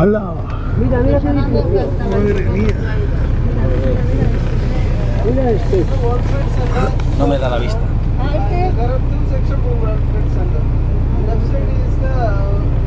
¡Hala! Mira qué diferencia. Madre mía. Mira este. No me da la vista. There are two sections of World Trade Center. Left side is the